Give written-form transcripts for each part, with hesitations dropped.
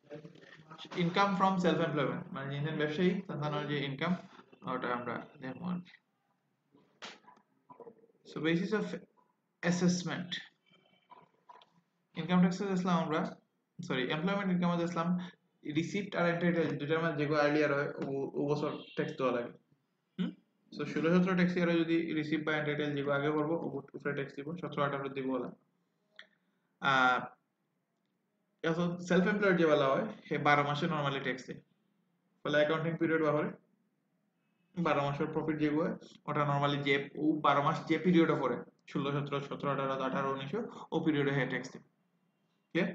Income from self employment মানে যিনি ব্যবসায়ী তাদের যে ইনকাম ওটা আমরা নেব আর কি। So basis of assessment income ট্যাক্সে আসলাম আমরা, সরি এমপ্লয়মেন্ট ইনকাম আসলাম রিসিপ্ট আর এন্টাইটেল দুটার মধ্যে যেগুলো আর্লিয়ার হয় ও বছর ট্যাক্স দেওয়া লাগে। সো 16-17 ট্যাক্স ইয়ারে যদি রিসিপ্ট বা এন্টাইটেল যেগুলো আগে করবো উপরে ট্যাক্স দিব, 17-18 দিব ওলা। আর এখন সেলফ এমপ্লয়েড যে বলা হয় সে 12 মাসে নর্মালি ট্যাক্স দেয়, ফলে অ্যাকাউন্টিং পিরিয়ড ব্যবহারে 12 মাসের প্রফিট যেগুলো ওটা নর্মালি যে ও 12 মাস যে পিরিয়ডে পড়ে 16-17-17-18-18-19 ও পিরিয়ডে হ্যাঁ ট্যাক্স দেয়। ক্লিয়ার?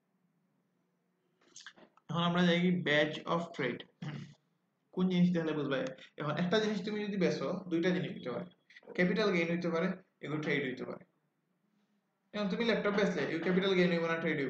এখন আমরা যাই ব্যাচ অফ ট্রেড। কোন জিনিস তাহলে বুঝবে? এখন একটা জিনিস তুমি যদি বেচো দুইটা জিনিস হতে পারে, ক্যাপিটাল গেইন হইতে পারে, এগুলো ট্রেড হইতে পারে। এখন তুমি ল্যাপটপ বেচলে ইউ ক্যাপিটাল গেইন হইব না ট্রেড হইব?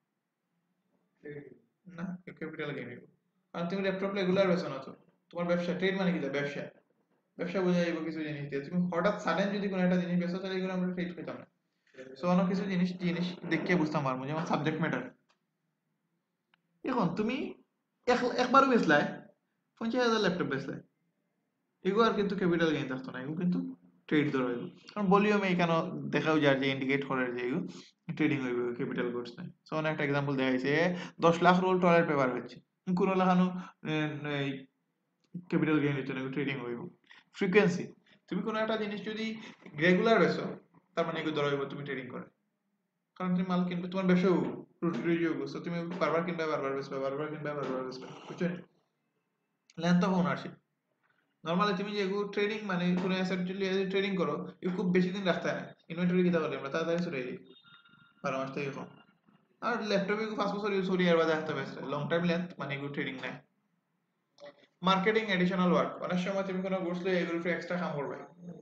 না, ইউ ক্যাপিটাল গেইন হইব, কারণ তুমি ল্যাপটপ রেগুলার বেচো না তো। তোমার ব্যবসা, ট্রেড মানে কি? ব্যবসা। ব্যবসা বোঝা যাইব কিছু জিনিস দিয়ে। তুমি হঠাৎ সাডেন যদি কোনো একটা জিনিস বেচো তাহলে এগুলো আমরা ট্রেড করতাম না। সো অনেক কিছু জিনিস জিনিস দেখে বুঝতাম পারবো, যেমন সাবজেক্ট ম্যাটার। এখন তুমি একবারও বেচলাই 50,000 ল্যাপটপ বেচলাই, এগুলো আর কিন্তু ক্যাপিটাল গেইন থাকতো না, এগুলো কিন্তু ট্রেড ধরা হইব। কারণ ভলিউমে এখানে দেখাও যায় যে ইন্ডিকেট করে যে এগুলো ট্রেডিং হইব ক্যাপিটাল গুডস নাই। সো অনেক একটা এক্সাম্পল দেখা যাচ্ছে 10 লাখ রোল টয়লেট পেপার হচ্ছে, কোনো লাগানো ক্যাপিটাল গেইন হচ্ছে না, ট্রেডিং হইব। ফ্রিকোয়েন্সি, তুমি কোনো একটা জিনিস যদি রেগুলার বেচো তার মানে এগুলো ধরা হইব তুমি ট্রেডিং করে, কারণ তুমি মাল কিনবে, তোমার ব্যবসাও রুটি সো তুমি বারবার কিনবে, বারবার বেচবে, বারবার কিনবে, বারবার বেচবে, বুঝছো? লেন্থ অফ ওনারশিপ, নরমালি তুমি যে ট্রেডিং মানে কোনো অ্যাসেট যদি ট্রেডিং করো এগুলো খুব বেশি দিন রাখতে হয় না। ইনভেন্টরি কিতা বলে আমরা তাড়াতাড়ি চলে যাই, 12 মাস থেকে কম। আর ল্যাপটপে 5 বছর ইউজ করি আর বাদে হাতে বেচতে লং টাইম লেন্থ মানে এগুলো ট্রেডিং নাই। মার্কেটিং এডিশনাল ওয়ার্ক, অনেক সময় তুমি কোনো গুডস লই এগুলো এক্সট্রা কাম করবে,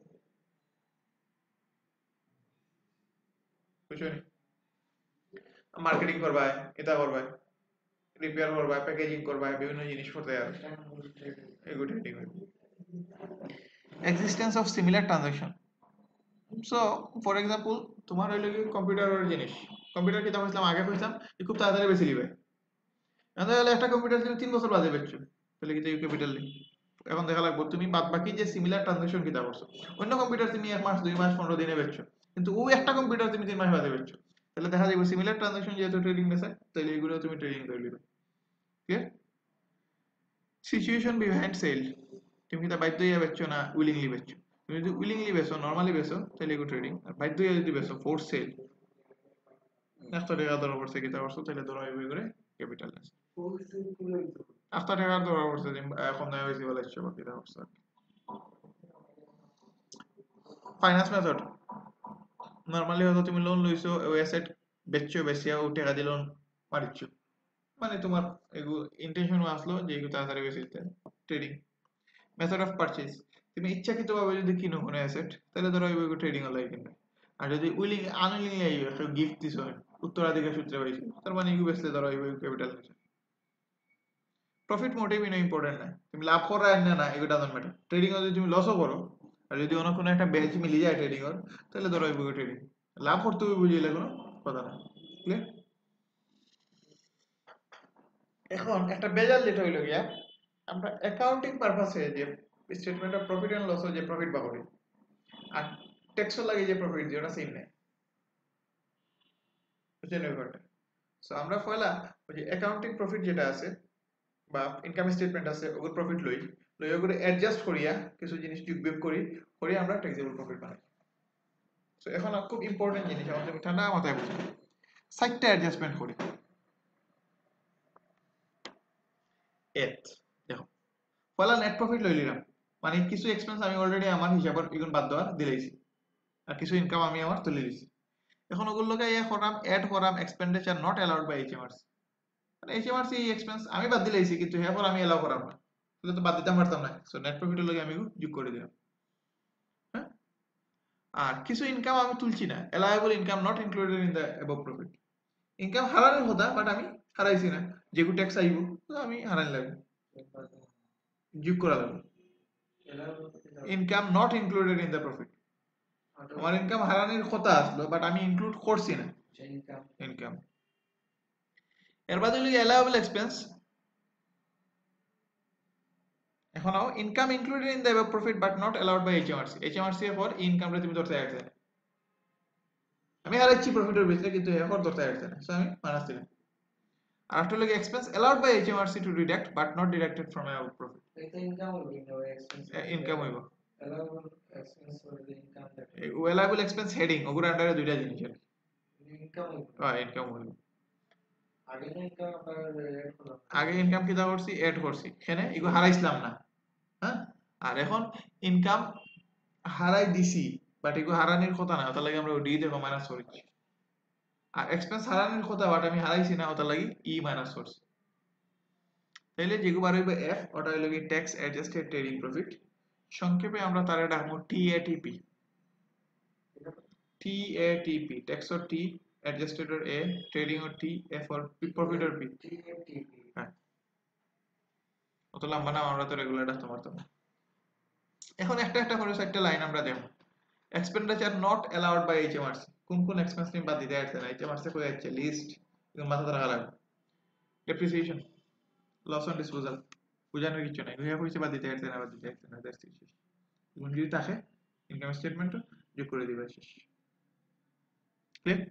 বুঝছো? মার্কেটিং করবা, এটা করবা, রিপেয়ার করবা, প্যাকেজিং করবা, বিভিন্ন জিনিস করতে আর এগুলো ট্রেডিং হইবে। Existence of similar transaction, so for example তোমার হইলো কি কম্পিউটারের জিনিস, কম্পিউটার কিতা কইছিলাম আগে কইছিলাম যে খুব তাড়াতাড়ি বেশি লিবে। এখন দেখা গেলো একটা কম্পিউটার তুমি 3 বছর বাদে বেচছো, তাহলে কি ইউ ক্যাপিটাল নেই। এখন দেখা লাগবে তুমি বাদ বাকি যে সিমিলার ট্রানজাকশন কিতা করছো। অন্য কম্পিউটার তুমি 1 মাস 2 মাস 15 দিনে বেচছো, কিন্তু ও একটা কম্পিউটার তুমি 3 মাস বাদে বেচছো, তাহলে দেখা যাবে সিমিলার ট্রানজাকশন যেহেতু ট্রেডিং নেছে তাহলে এগুলো তুমি ট্রেডিং করে লিবে। ক্লিয়ার? সিচুয়েশন বিহাইন্ড সেল, তুমি কিতা বাধ্য হইয়া বেচছো না উইলিংলি বেচছো। তুমি যদি উইলিংলি বেচো নরমালি বেচো তাহলে এগুলো ট্রেডিং, আর বাধ্য হইয়া যদি বেচো ফোর্স সেল 100 টাকা ধরা পড়ছে কিতা করছো তাহলে ধরা হইবে করে ক্যাপিটাল নেছে। 100 টাকা ধরা পড়ছে যে কম দামে বেশি বলাইছো বা কিতা করছো। ফাইন্যান্স মেথড, নরমালি হয়তো তুমি লোন লইছো ওই অ্যাসেট বেচছো, বেচিয়া ও টাকা দিয়ে লোন মারিচ্ছো, মানে তোমার এগুলো ইন্টেনশন আসলো যে এগুলো তাড়াতাড়ি বেশি দিতে, ট্রেডিং। মেথড অফ পারচেজ, তুমি ইচ্ছাকৃতভাবে যদি কিনো কোনো অ্যাসেট তাহলে ধরো এগুলো ট্রেডিং হলো কিনবে। আর যদি আনউইলিংলি আইবে কেউ গিফট দিছো উত্তরাধিকার সূত্রে পাইছো তার মানে এগুলো বেচলে ধরো এগুলো ক্যাপিটাল নিছে। প্রফিট মোটেই ইনো ইম্পর্টেন্ট না, তুমি লাভ করো আর না এগুলো ডাজন্ট ম্যাটার। ট্রেডিং যদি তুমি লসও করো আর যদি অন্য কোনো একটা ব্যাচ মিলে যায় ট্রেডিং এর তাহলে ধরো এগুলো ট্রেডিং লাভ করতে হবে, বুঝিলে কোনো কথা না। ক্লিয়ার? এখন একটা বেজাল যেটা হইলো গিয়া আমরা অ্যাকাউন্টিং পারপাসে যে statement of profit and loss যে প্রফিট বা করি আর ট্যাক্সও লাগে যে প্রফিট যে ওটা সেম নাই, বুঝছেন ব্যাপারটা? সো আমরা পয়লা ওই যে অ্যাকাউন্টিং প্রফিট যেটা আছে বা ইনকাম স্টেটমেন্ট আছে ওগুলো প্রফিট লই, লই ওগুলো অ্যাডজাস্ট করিয়া কিছু জিনিস যোগ বিয়োগ করি করে আমরা ট্যাক্সেবল প্রফিট বানাই। সো এখন খুব ইম্পর্টেন্ট জিনিস আমার তুমি ঠান্ডা মাথায় বুঝো, সাইটটা অ্যাডজাস্টমেন্ট করি। এত দেখো পয়লা নেট প্রফিট লই লিলাম, মানে কিছু এক্সপেন্স আমি অলরেডি আমার হিসাবের এগুলো বাদ দেওয়া দিলাইছি আর কিছু ইনকাম আমি আমার তুলে দিছি। এখন ওগুলোকে ইয়ে করাম অ্যাড করাম expenditure not allowed by HMRC, মানে এইচএমআরসি এই এক্সপেন্স আমি বাদ দিলাইছি কিন্তু এরপর আমি এলাও করাম না, তাহলে তো বাদ দিতে পারতাম না। সো নেট প্রফিটের লগে আমি যোগ করে দিলাম। হ্যাঁ, আর কিছু ইনকাম আমি তুলছি না, allowable income not included in the above profit, income হারানোর কথা বাট আমি হারাইছি না, যেগুলো ট্যাক্স আইব তো আমি হারাই লাগবে, যোগ করা লাগবে। Income not included in the profit, আমার ইনকাম হারানোর কথা আসলো বাট আমি ইনক্লুড করছি না ইনকাম। এর বাদে হলো allowable expense এখন আও income included in the above profit but not allowed by HMRC এর পর ইনকাম রে তুমি ধরতে আসছে না আমি হারাচ্ছি প্রফিটের ভিতরে কিন্তু এরপর ধরতে আসছে না সো আমি মাইনাস দিলাম আর একটা হলো expense allowed by HMRC to deduct but not deducted from above profit এটা ইনকাম হইব না এক্সপেন্স ইনকাম হইব allowable expense হইব ইনকাম থাকে allowable expense heading ওগুলো আন্ডারে দুইটা জিনিস আছে ইনকাম হইব হ্যাঁ ইনকাম হইব আগে না ইনকাম আপনার এড করলাম আগে ইনকাম কিটা করছি এড করছি এখানে এগুলো হারাইছিলাম না হ্যাঁ আর এখন ইনকাম হারাই দিছি বাট এগুলো হারানোর কথা না ওটা লাগে আমরা ডি দেখো মাইনাস করেছি আর এক্সপেন্স হারানোর কথা বাট আমি হারাইছি না ওটা লাগে ই মাইনাস করছি তাইলে যেগুলো বার হইবে এফ ওটা হইলো কি ট্যাক্স অ্যাডজাস্টেড ট্রেডিং প্রফিট সংক্ষেপে আমরা তারে ডাকবো TATP TATP tax or T adjusted or A trading or T F or profit or P TATP হ্যাঁ অত লম্বা নাম আমরা তো রেগুলার ডাকতে পারতাম না এখন একটা একটা করে একটা লাইন আমরা দেব expenditure not allowed by HMRC কোন কোন এক্সপেন্স নিয়ে বাদ দিতে আসছে না এইচএমআরসি কই যাচ্ছে লিস্ট এগুলো মাথা রাখা লাগবে ডেপ্রিসিয়েশন লস অন ডিসপোজাল বুঝানোর কিছু নাই দুইয়া পয়সা বাদ দিতে আসছে না বাদ দিতে আসছে না দ্যাটস ইট এগুলো যদি থাকে ইনকাম স্টেটমেন্ট যোগ করে দিবে শেষ clear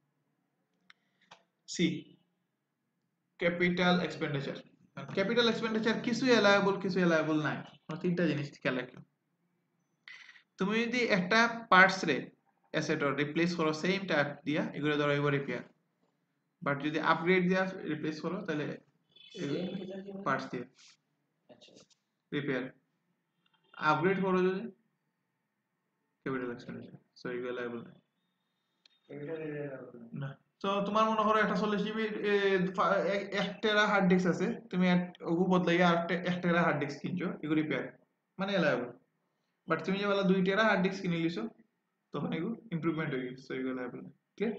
see capital expenditure capital expenditure কিছু অ্যালাউয়েবল নাই তিনটা জিনিস খেয়াল রাখো তুমি যদি একটা পার্টস রে অ্যাসেট রিপ্লেস করো সেম টাইপ দিয়া এগুলো ধরো এবার রিপেয়ার বাট যদি আপগ্রেড দিয়া রিপ্লেস করো তাহলে পার্টস দিয়ে আচ্ছা রিপেয়ার আপগ্রেড করো যদি ক্যাপিটাল এক্সপেন্ডিচার সো এগুলো অ্যালাউয়েবল না তো তোমার মনে করো একটা 40 জিবি 1 টেরা হার্ড ডিস্ক আছে তুমি ওগু বদলাইয়া আর 1 টেরা হার্ড ডিস্ক কিনছো এগুলো রিপেয়ার মানে অ্যালাউয়েবল বাট তুমি যে বলা 2 টেরা হার্ড ডিস্ক কিনে লিছো তখন এগুলো ইমপ্রুভমেন্ট হয়ে গেছে সো এগুলো অ্যালাউয়েবল ক্লিয়ার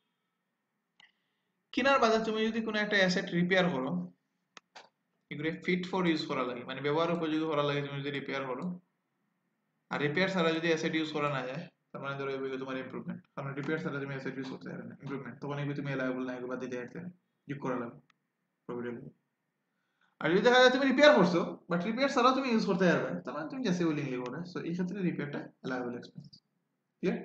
কিনার বাদে তুমি যদি কোনো একটা অ্যাসেট রিপেয়ার করো এগুলো ফিট ফর ইউজ করা লাগে মানে ব্যবহার উপযোগী করা লাগে তুমি যদি রিপেয়ার করো আর রিপেয়ার ছাড়া যদি অ্যাসেট ইউজ করা না যায় তার মানে ধরো এগুলো তোমার ইমপ্রুভমেন্ট কারণ রিপেয়ার ছাড়া তুমি অ্যাসেট ইউজ করতে পারবে না ইমপ্রুভমেন্ট তখন এগুলো তুমি অ্যালাউয়েবল না এগুলো বাদ দিতে পারতে না যোগ করা লাগবে প্রফিটেবল আর যদি দেখা যায় তুমি রিপেয়ার করছো বাট রিপেয়ার ছাড়াও তুমি ইউজ করতে পারবে তার মানে তুমি জেসে উইলিংলি করবে সো এই ক্ষেত্রে রিপেয়ারটা allowable expense clear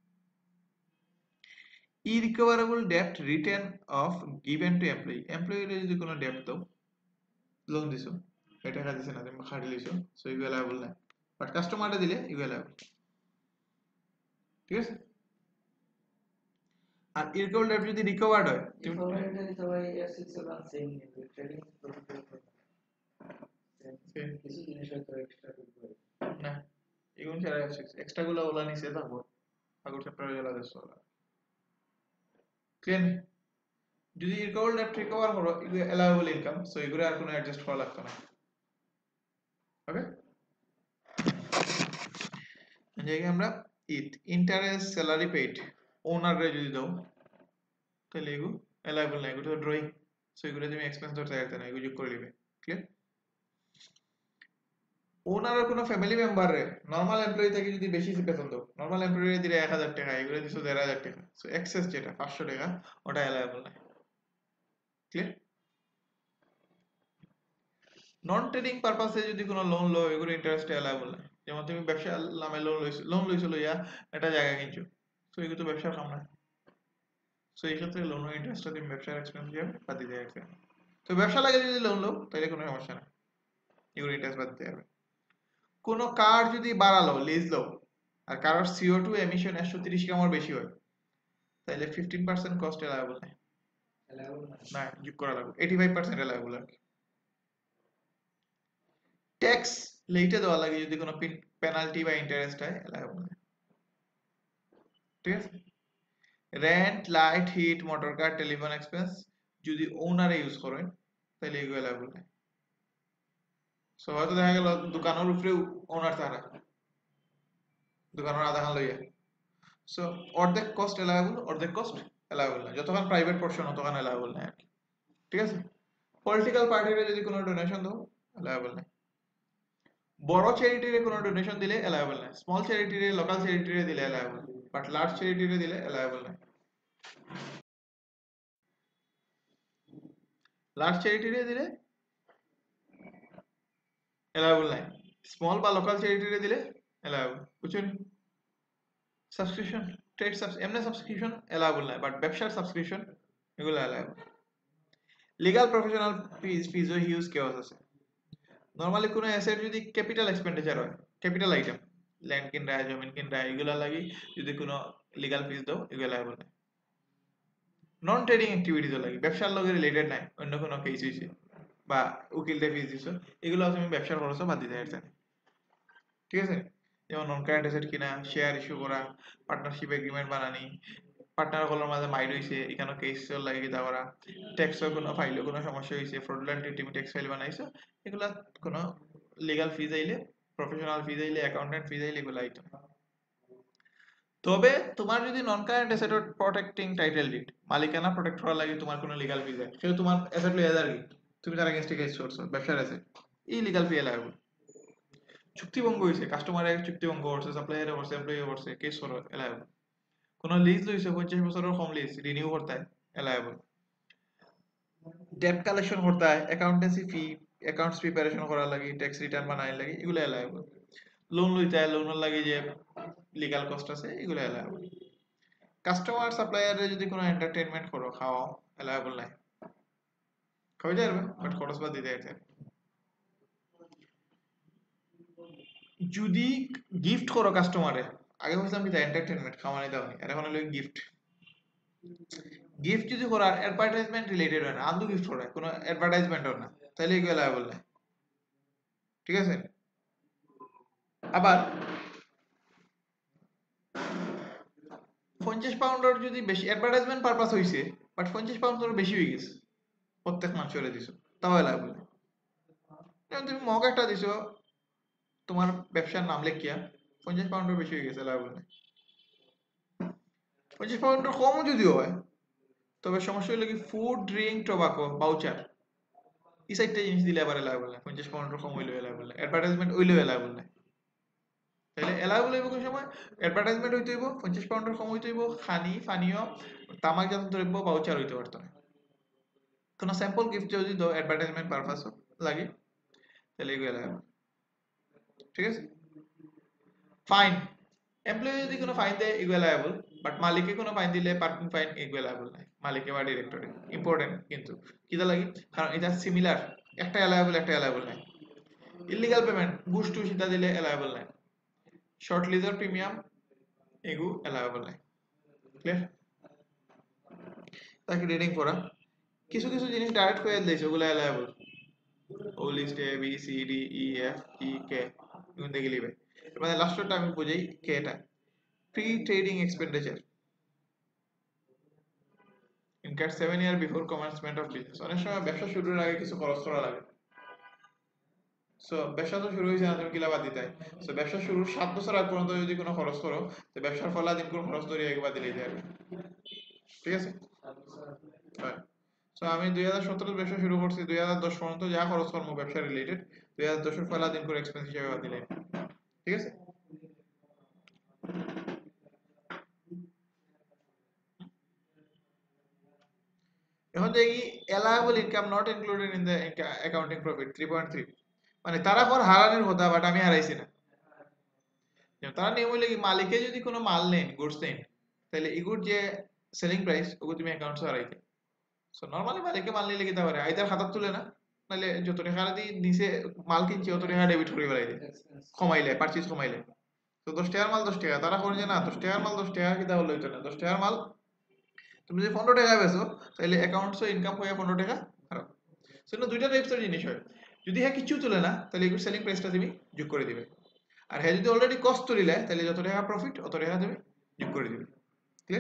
irrecoverable debt return of given to employee এমপ্লয়ির যদি কোনো ডেট দাও লোন দিছো এই টাকা দিছে না তুমি খাটি লিছো সো এগুলো অ্যালাউয়েবল না বাট কাস্টমারটা দিলে এগুলো অ্যালাউয়েবল ঠিক আছে আর ইরিকভারেবল ডেট যদি রিকভার্ড হয় তুমি ইনফরমেশন সবাই এস6 সেম ট্রেডিং প্রফিট কিছু জিনিস হয়তো এক্সট্রা করবে না এগুলো ছাড়া এক্সট্রা গুলো ওলা নিচে থাকবো আগর চ্যাপ্টারে গেলা দেছো ক্লিয়ার যদি রিকভার ডেট রিকভার করো এগুলো অ্যালাউয়েবল ইনকাম সো এগুলো আর কোনো অ্যাডজাস্ট করা লাগতো না ওকে জায়গায় আমরা ইন্টারেস্ট স্যালারি পেইড ওনার রে যদি দাও তাহলে এগুলো অ্যালাউয়েবল না এগুলো ড্রয়িং সো এগুলো তুমি এক্সপেন্স ধরতে পারতে না এগুলো যোগ করে দিবে ক্লিয়ার ওনার কোনো ফ্যামিলি মেম্বার রে নরমাল এমপ্লয়ি থেকে যদি বেশি বেতন দাও নরমাল এমপ্লয়ি দিলে 1000 টাকা এগুলো দিছো 1500 টাকা সো এক্সেস যেটা 500 টাকা ওটা অ্যালাউয়েবল না ক্লিয়ার নন ট্রেডিং পারপাসে যদি কোনো লোন লো এগুলো ইন্টারেস্ট অ্যালাউয়েবল না যেমন তুমি ব্যবসা নামে লোন লইছো লইয়া একটা জায়গা কিনছো সো এগুলো তো ব্যবসার কাম না সো এই ক্ষেত্রে লোন ও ইন্টারেস্টটা তুমি ব্যবসার এক্সপেন্স হিসেবে বাদ দিতে পারবে তো ব্যবসা লাগে যদি লোন লো তাহলে কোনো সমস্যা না এগুলো ইন্টারেস্ট বাদ দিতে পারবে কোনো কার যদি বাড়ালো লিজ লো আর কারোর CO2 এমিশন 130 গ্রামের বেশি হয় তাহলে 15% কস্ট অ্যালাউয়েবল না না যোগ করা লাগবে 85% অ্যালাউয়েবল আর কি ট্যাক্স লেটে দেওয়া লাগে যদি কোনো পেনাল্টি বা ইন্টারেস্ট হয় অ্যালাউয়েবল না ঠিক আছে rent light heat motor car telephone expense যদি ওনারে ইউজ করেন তাহলে এগুলো অ্যালাউয়েবল না সো হয়তো দেখা গেল দোকানের উপরে ওনার তারা দোকানের আধা খান লইয়া সো অর্ধেক কস্ট অ্যালাউয়েবল অর্ধেক কস্ট অ্যালাউয়েবল না যতক্ষণ প্রাইভেট পোর্শন ততক্ষণ অ্যালাউয়েবল না আর কি ঠিক আছে পলিটিক্যাল পার্টিরে যদি কোনো ডোনেশন দাও অ্যালাউয়েবল না বড় চ্যারিটিরে কোনো ডোনেশন দিলে অ্যালাউয়েবল না স্মল চ্যারিটিরে লোকাল চ্যারিটিরে দিলে অ্যালাউয়েবল বাট লার্জ চ্যারিটিরে দিলে অ্যালাউয়েবল না লার্জ চ্যারিটিরে দিলে অ্যালাউবল নাই, স্মল বা লোকাল চ্যারিটিরে দিলে অ্যালাউবল, বুঝছেন? সাবস্ক্রিপশন, ট্রেড এমনি সাবস্ক্রিপশন অ্যালাউবল নাই, বাট ব্যবসার সাবস্ক্রিপশন এগুলো অ্যালাউবল। লিগাল প্রফেশনাল ফিজও হিউজ কেওয়াস আছে। নরমালি কোনো অ্যাসেট যদি ক্যাপিটাল এক্সপেন্ডিচার হয়, ক্যাপিটাল আইটেম, ল্যান্ড কিনরা, জমিন কিনরা, এগুলা লাগি যদি কোনো লিগাল ফিজ দাও, এগুলো অ্যালাউবল নাই। নন ট্রেডিং অ্যাক্টিভিটিজও লাগে, ব্যবসার লগে রিলেটেড নাই, অন্য কোনো কেস হইছে বা উকিলদের ফিজ দিছো, এগুলো তুমি ব্যবসার খরচও বাদ দিতে পারছো, ঠিক আছে? যেমন নন কারেন্ট অ্যাসেট কিনা, শেয়ার ইস্যু করা, পার্টনারশিপ এগ্রিমেন্ট বানানি, পার্টনার হলোর মাঝে মাইর হইছে, এখানে কেস লাগে কিতা করা, ট্যাক্সের কোনো ফাইলে কোনো সমস্যা হইছে, ফ্রডুলেন্ট তুমি ট্যাক্স ফাইল বানাইছো, এগুলা কোনো লিগ্যাল ফিজ আইলে, প্রফেশনাল ফিজ আইলে, অ্যাকাউন্টেন্ট ফিজ আইলে এগুলো আইতো না। তবে তোমার যদি non current asset protecting title deed, মালিকানা প্রোটেক্ট করার লাগে তোমার কোনো লিগ্যাল ফিজ আছে, সেটা তোমার অ্যাসেট লইয়া যার কি, তুমি তার এগেইনস্টে কেস করছো, ব্যবসার অ্যাসেট, এই লিগ্যাল ফি লাগবে। চুক্তিভঙ্গ হয়েছে, কাস্টমারের চুক্তিভঙ্গ করছে, সাপ্লায়ারে করছে, এমপ্লয়ি করছে, কেস করো এলাইবল। কোন লিজ লইছে 50 বছরের কম লিজ রিনিউ করতে হয় এলাইবল। ডেট কালেকশন করতে হয়, অ্যাকাউন্টেন্সি ফি, অ্যাকাউন্টস প্রিপারেশন করার লাগে, ট্যাক্স রিটার্ন বানাই লাগে, এগুলো এলাইবল। লোন লইতে হয়, লোনের লাগে যে লিগ্যাল কস্ট আছে, এগুলো এলাইবল। কাস্টমার সাপ্লায়ারে যদি কোনো এন্টারটেইনমেন্ট করো, খাওয়াও, এলাইবল নাই, খাওয়াই যাবে বাট খরচ বাদ দিতে হয়। যদি গিফট করো কাস্টমারে, আগে বলছিলাম কি এন্টারটেইনমেন্ট খাওয়ানি দাওয়ানি, আর এখন হলো গিফট। গিফট যদি করার অ্যাডভার্টাইজমেন্ট রিলেটেড হয় না, আন্দু গিফট করায় কোনো অ্যাডভার্টাইজমেন্টও না, তাহলে এগুলো লায়াবল না, ঠিক আছে? আবার 50 পাউন্ডের যদি বেশি অ্যাডভার্টাইজমেন্ট পারপাস হইছে, বাট 50 পাউন্ড তোর বেশি হয়ে গেছে, প্রত্যেক মাস চলে দিছো, তাও লায়াবল না। যেমন তুমি মগ একটা দিছো তোমার ব্যবসার নাম লেখিয়া, 50 পাউন্ডের বেশি হয়ে গেছে, লায়াবল না। 50 পাউন্ডের কমও যদিও হয়, তবে সমস্যা হলো কি ফুড, ড্রিঙ্ক, টোবাকো, বাউচার, এই সাইডটা জিনিস দিলে আবার লায়াবল না, 50 পাউন্ডের কম হইলেও লায়াবল না, অ্যাডভার্টাইজমেন্ট হইলেও লায়াবল না। তাহলে এলাওয়েবল হইব কোন সময়, অ্যাডভার্টাইজমেন্ট হইতে হইব, 50 পাউন্ডের কম হইতে হইব, খানি পানীয়, তামাকজাত দ্রব্য, বাউচার হইতে পারতো না। কোনো স্যাম্পল গিফট যদি দাও অ্যাডভার্টাইজমেন্ট পারপাস লাগে, তাহলে এগুলো এলাওয়েবল, ঠিক আছে? ফাইন, এমপ্লয়ি যদি কোনো ফাইন দেয় এগুলো এলাওয়েবল, বাট মালিকে কোনো ফাইন দিলে পার্কিং ফাইন এগুলো এলাওয়েবল নাই, মালিকে বা ডিরেক্টরে। ইম্পর্টেন্ট কিন্তু কিটা লাগে, কারণ এটা সিমিলার, একটা এলাওয়েবল একটা এলাওয়েবল নাই। ইলিগাল পেমেন্ট, ঘুষ টুস এটা দিলে এলাওয়েবল নাই। শর্ট লিজার প্রিমিয়াম এগু এলাওয়েবল নাই, ক্লিয়ার? তাকে রিডিং করা, কিছু কিছু জিনিস ডাইরেক্ট করে দিয়েছে, ওগুলো অ্যালাইবল। ও list A B C D E F ই কে, এগুলো দেখে লিবে। মানে লাস্টটা আমি বুঝাই কে এটা, pre trading expenditure incurred 7 year before commencement of business. অনেক সময় ব্যবসা শুরুর আগে কিছু খরচ করা লাগে। সো ব্যবসা তো শুরু হয়েছে না, তুমি কিলা বাদ দিতে হয়। সো ব্যবসা শুরুর 7 বছর আগ পর্যন্ত যদি কোনো খরচ করো, তো ব্যবসার ফলাদিন কোন খরচ ধরে একবার দিলেই যাবে, ঠিক আছে? হয়। সো আমি 2017 ব্যবসা শুরু করছি, 2010 পর্যন্ত যা খরচ কর্ম ব্যবসা রিলেটেড 2010 এর ফলাদিন করে এক্সপেন্স হিসেবে বাদ দিলেন, ঠিক আছে? এখন দেখি allowable income not included in the accounting profit 3.3, মানে তারা কর হারানোর কথা, বাট আমি হারাইছি না। যেমন তারা নিয়ম হইলে কি, মালিকে যদি কোনো মাল নেন, গুডস নেন, তাহলে এগুর যে সেলিং প্রাইস ওগুলো তুমি অ্যাকাউন্টে হারাইতে। সো নরমালি মালিকে মাল নিলে কিতা পারে, আইদার খাতা তুলে না, নাহলে যত টাকা দিয়ে নিচে মাল কিনছে অত টাকা ডেবিট করে বেড়াই দেয়, কমাইলে পারচেজ কমাইলে। তো 10 টাকার মাল 10 টাকা, তারা করে যে না 10 টাকার মাল 10 টাকা কিতা হলো, হইতো না, 10 টাকার মাল তুমি যদি 15 টাকা বেচো, তাহলে অ্যাকাউন্টসে ইনকাম হয়ে 15 টাকা খারাপ। সেজন্য দুইটা টাইপসের জিনিস হয়। যদি হ্যাঁ কিছু তুলে না, তাহলে এগুলো সেলিং প্রাইসটা তুমি যোগ করে দিবে। আর হ্যাঁ যদি অলরেডি কস্ট তুলিলে, তাহলে যত টাকা প্রফিট অত টাকা তুমি যোগ করে দিবে, ক্লিয়ার?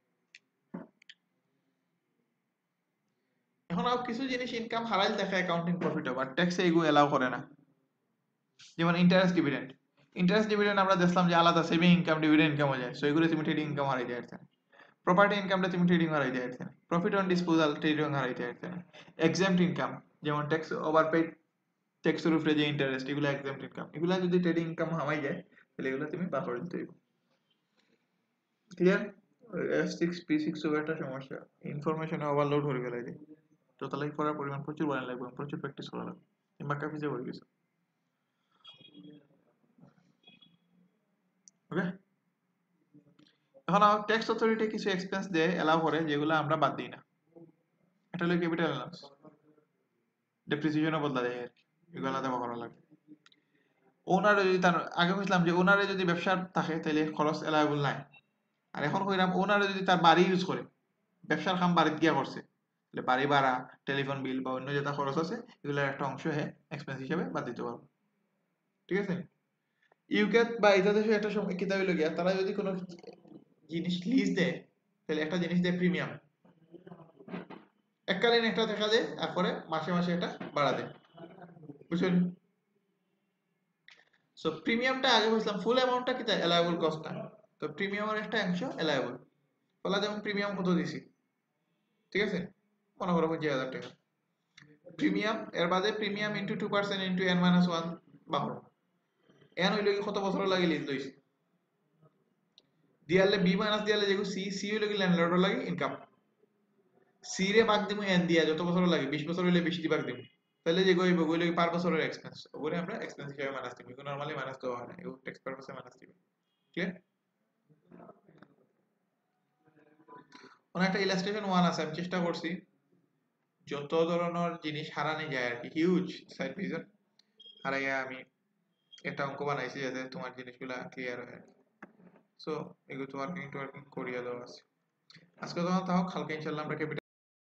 এখন আর কিছু জিনিস ইনকাম হারাইল দেখা অ্যাকাউন্টিং প্রফিট হবে, আর ট্যাক্সে এগুলো এলাও করে না। যেমন ইন্টারেস্ট ডিভিডেন্ড, ইন্টারেস্ট ডিভিডেন্ড আমরা দেখলাম যে আলাদা সেভিং ইনকাম, ডিভিডেন্ড ইনকাম হয়ে যায়, সো এগুলো তুমি ট্রেডিং ইনকাম হারাই যায়। প্রপার্টি ইনকামটা তুমি ট্রেডিং হারাই যায়, প্রফিট অন ডিসপোজাল ট্রেডিং হারাই যায়। এক্সাম্পট ইনকাম যেমন ট্যাক্স ওভারপেড, ট্যাক্সের উপরে যে ইন্টারেস্ট, এগুলো এক্সাম্পট ইনকাম, এগুলো যদি ট্রেডিং ইনকাম হামাই যায়, তাহলে এগুলো তুমি বাদ করে দিতে হবে, ক্লিয়ার? F6 P6 একটা সমস্যা, ইনফরমেশনে ওভারলোড হয়ে গেলে যত লাগে পড়ার পরিমাণ প্রচুর বাড়ানো লাগবে এবং প্রচুর প্র্যাকটিস করা লাগবে কিংবা কাফিজে হয়ে গেছে ওকে এখন আমার ট্যাক্স অথরিটি কিছু এক্সপেন্স দেয় এলাও করে যেগুলো আমরা বাদ দিই না এটা হলো ক্যাপিটাল অ্যালাউন্স ডেপ্রিসিয়েশনও বদলা দেয় আর কি এগুলো আলাদা করা লাগে ওনারে যদি তার আগে বুঝলাম যে ওনারে যদি ব্যবসা থাকে তাহলে খরচ এলাওয়েবল নাই আর এখন কইরাম ওনারে যদি তার বাড়ি ইউজ করে ব্যবসার কাম বাড়িতে গিয়া করছে তাহলে বাড়ি ভাড়া টেলিফোন বিল বা অন্য যেটা খরচ আছে এগুলোর একটা অংশ হে এক্সপেন্স হিসেবে বাদ দিতে পারবো ঠিক আছে ইউকে বা এটা দেশে একটা সময় কিতাব হইলো গিয়া তারা যদি কোনো জিনিস লিজ দেয় তাহলে একটা জিনিস দেয় প্রিমিয়াম এককালীন একটা দেখা যায় তারপরে মাসে মাসে এটা বাড়া দেয় বুঝছেন সো প্রিমিয়ামটা আগে বুঝলাম ফুল অ্যামাউন্টটা কি এলায়েবল কস্ট না তো প্রিমিয়ামের একটা অংশ এলায়েবল বলা যেমন প্রিমিয়াম কত দিছি ঠিক আছে মনে করো 50,000 টাকা প্রিমিয়াম এর বাদে প্রিমিয়াম ইনটু 2% ইনটু n-1 বাহর n হইলো কি কত বছর লাগে লিজ লইছি দিয়ালে b মাইনাস দিয়ালে যেগু c c হইলো কি ল্যান্ডলর্ডর লাগে ইনকাম c রে ভাগ দিমু n দিয়া যত বছর লাগে 20 বছর হইলে 20 দি ভাগ দিমু তাহলে যেগু হইবো হইলো কি পার বছরের এক্সপেন্স ওরে আমরা এক্সপেন্স হিসেবে মাইনাস দিমু এগুলো নরমালি মাইনাস দেওয়া হয় না এগুলো ট্যাক্স পারপাসে মাইনাস দিবে ক্লিয়ার অনেক একটা ইলাস্ট্রেশন 1 আছে আমি চেষ্টা করছি যত ধরনের জিনিস হারানো যায় আর কি হিউজ সাইড ভিজন হারাইয়া আমি একটা অঙ্ক বানাইছি যাতে তোমার জিনিসগুলা ক্লিয়ার হয় সো এগুলো ওয়ার্কিং করিয়া দেওয়া আছে আজকে তখন তাও কালকে ইনশাল্লাহ আমরা ক্যাপিটাল